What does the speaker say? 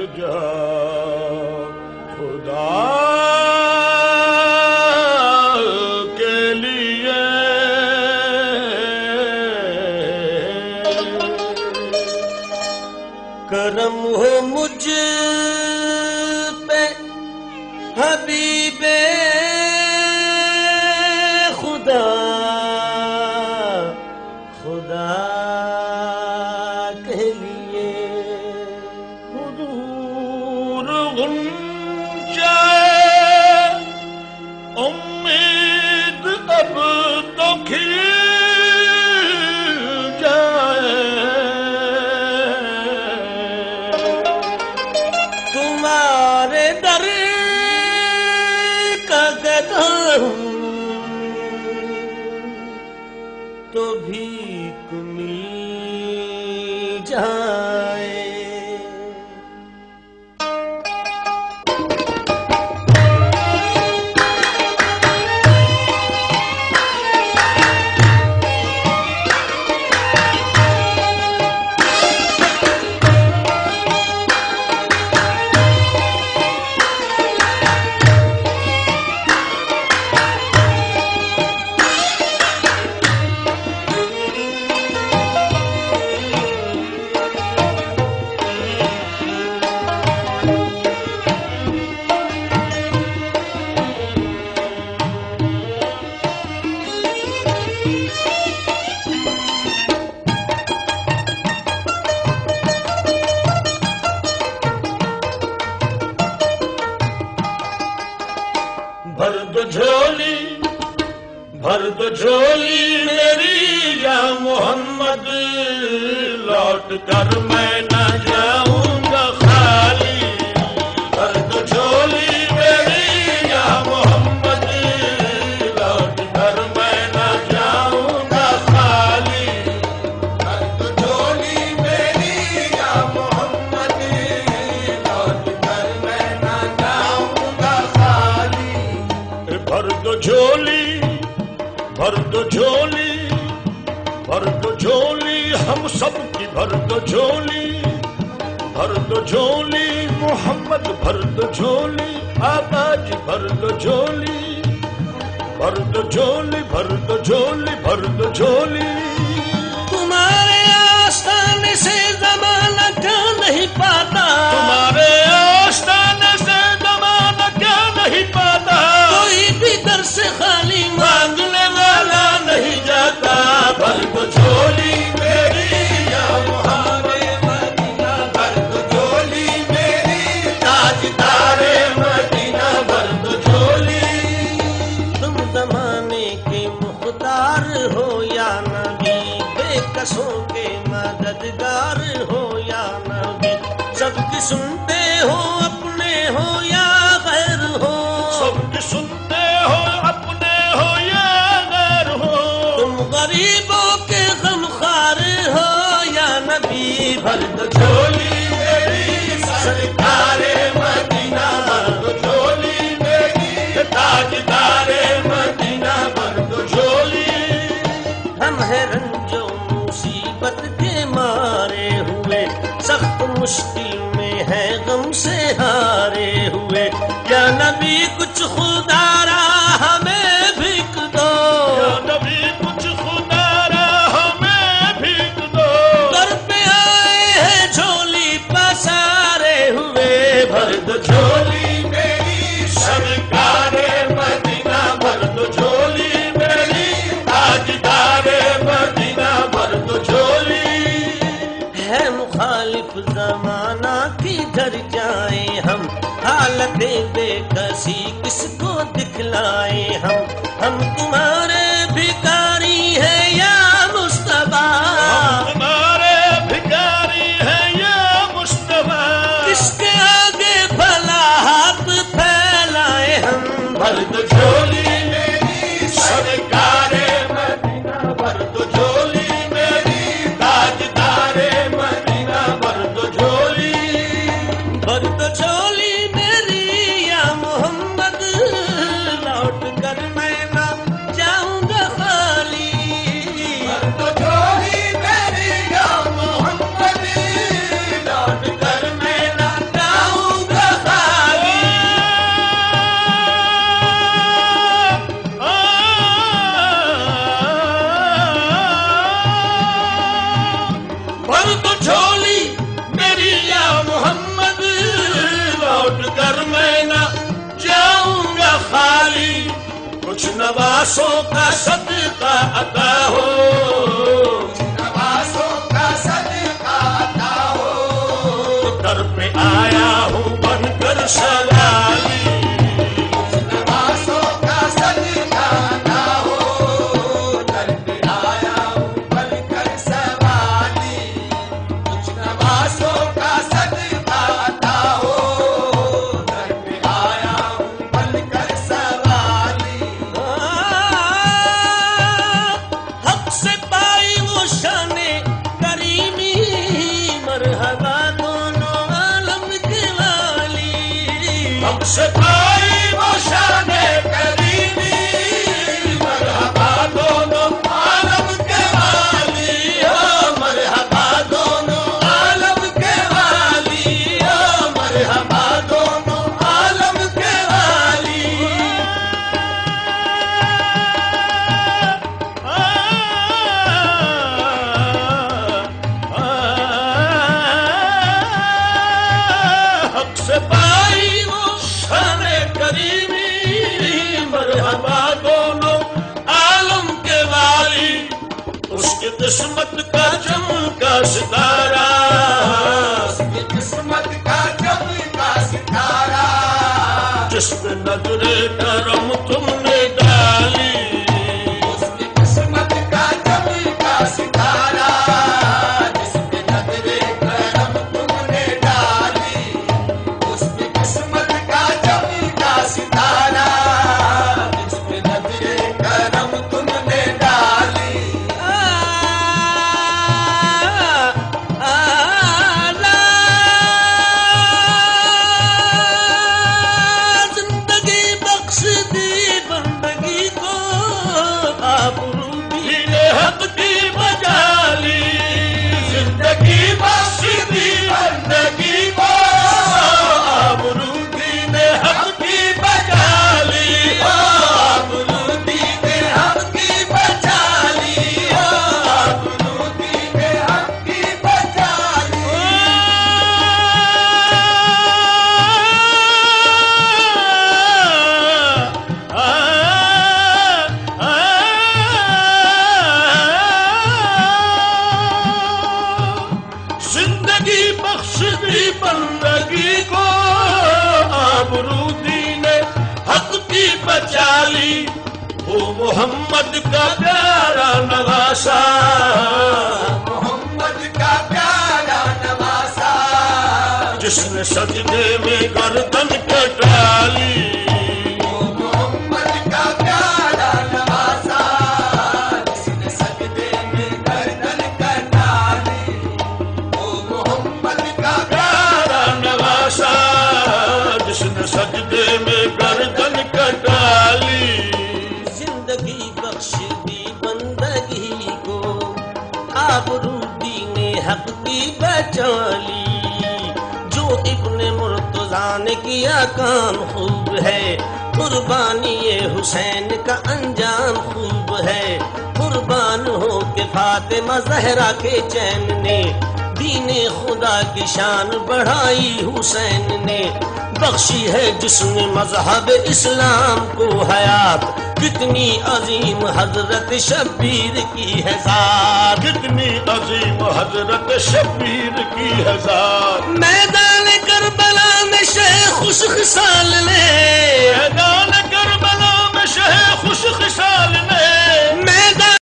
جا خدا کے لیے کرم ہو مجھ پہ حبیب خدا خدا کے لیے حضور غنچہ امید اب تو کھل جائے تمہارے در کا گدھا ہوں تو بھیک مل جائے بھر دو جھولی میری یا محمد لوٹ کر میں نہ جاؤں گا خالی بھر دو جھولی میری یا محمد لوٹ کر میں نہ جاؤں گا خالی بھر دو جھولی میری یا محمد لوٹ کر میں نہ جاؤں گا خالی بھر دو جھولی بھر دو جھولی بھر دو جھولی ہم سب کی بھر دو جھولی بھر دو جھولی محمد بھر دو جھولی آقا جی بھر دو جھولی بھر دو جھولی بھر دو جھولی بھر دو جھولی تمہارے آستانے سے زمانہ کیا نہیں پاتا تمہارے آستانے سے زمانہ کیا نہیں پاتا کوئی بھی در سے خالی مانگنے والا نہیں جاتا بھر دو جھولی میری یا محمد مدینہ بھر دو جھولی میری تاجدار مدینہ بھر دو جھولی تم زمانے کے مختار ہو یا نبی بے کسوں کے مددگار ہو یا نبی سب کی سنتے ہو اپنے ہو یا غیر ہو سب کی سنتے ہو اپنے ہو یا غیر ہو تم غریبوں کے غمخوار ہو یا نبی بھر دو جھولی میری سرکار مدینہ بھر دو جھولی میری تاجدار مدینہ بھر دو جھولی ہم ہیں رنجو مصیبت کے مارے ہوئے سخت مشکل میں ہے غم سے ہارے ہوئے یا نبی کچھ خدا را ہمیں بھیک دو یا نبی کچھ خدا را ہمیں بھیک دو در پہ آئے ہیں جھولی پسارے ہوئے بھر دو جھولی میری سرکار مدینہ بھر دو جھولی میری تاجدار مدینہ بھر دو جھولی ہے مخالف زمانہ کدھر جائیں ہم حالت بے کسی کس کو دکھلائیں ہم تمہارے بھکاری ہیں یا مصطفیٰ ہمارے بھکاری ہیں یا مصطفیٰ کس کے آگے بھلا ہاتھ پھیلائیں ہم بھر دو جھولی میری سرکار مدینہ بھر دو جھولی میری تاجدار مدینہ بھر دو جھولی بھر دو جھولی میری یا محمد لوٹ کر نواسوں کا صدقہ عطا ہو، نوازوں کا صدقہ عطا ہو، در پہ آیا ہوں بن کر سوالی، نوازوں کا صدقہ عطا ہو، در پہ آیا ہوں بن کر سوالی، کچھ نوازوں کا صدقہ عطا ہو، در پہ آیا ہوں بن کر سوالی۔ حق سے پائی وہ شان کریمی، مرحبا دونوں عالم کے والی، ہم سے پائی وہ شان کریمی، مرحبا دونوں عالم کے والی، مرحبا دونوں عالم کے والی، مرحبا دونوں عالم کے والی۔ حق سے پائی وہ شان کریمی، مرحبا دونوں عالم کے والی، اس کی قسمت کا چمکا ستارہ، اس کی قسمت کا چمکا ستارہ، جس پہ نظر کرم تم نے ڈالی، اس کی قسمت کا چمکا ستارہ، جس پہ نظر کرم تم نے ڈالی، اس کی قسمت کا چمکا ستارہ، جس پہ نظر کرم تم نے ڈالی۔ زندگی بخش دی بندگی کو، آبرو دی دین حق کی بجالی، زندگی بخش دی بندگی کو، آبرو دین حق کی بجالی، آبرو دین حق کی بچالی، آبرو دین حق کی بچالی۔ زندگی بخش دی بندگی کو، آبرو دین حق کی بچالی، وہ محمد کا پیارا نواسا، محمد کا پیارا نواسا، جس نے سجدے میں گردن کٹالی، وہ محمد کا پیارا نواسا، جس نے سجدے میں گردن کٹالی، وہ محمد کا پیارا نواسا، جس نے سجدے میں گردن کٹالی۔ زندگی بخش دی بندگی کو، آبرو دین حق کی بچالی، جو ابن مرتضیٰ نے کیا کام خوب ہے، قربانی حسین کا انجام خوب ہے، قربان ہو کے فاطمہ زہرا کے چین نے، دین خدا کی شان بڑھائی حسین نے، بخشی ہے جس نے مذہب اسلام کو حیات، کتنی عظیم حضرت شبیر کی ہے ذات، کتنی عظیم حضرت شبیر کی ہے ذات، میدان کربلا میں شہ خوش خصال نے، میدان کربلا میں شہ خوش خصال نے، میدان